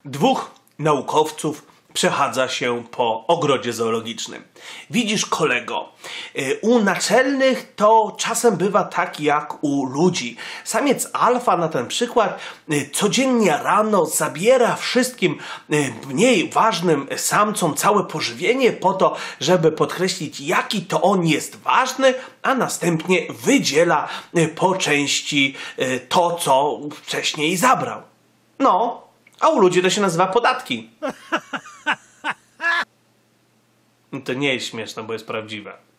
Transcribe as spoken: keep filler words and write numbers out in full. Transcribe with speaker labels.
Speaker 1: Dwóch naukowców przechadza się po ogrodzie zoologicznym. Widzisz, kolego, u naczelnych to czasem bywa tak jak u ludzi. Samiec alfa na ten przykład codziennie rano zabiera wszystkim mniej ważnym samcom całe pożywienie po to, żeby podkreślić, jaki to on jest ważny, a następnie wydziela po części to, co wcześniej zabrał. No, a u ludzi to się nazywa podatki. To nie jest śmieszne, bo jest prawdziwe.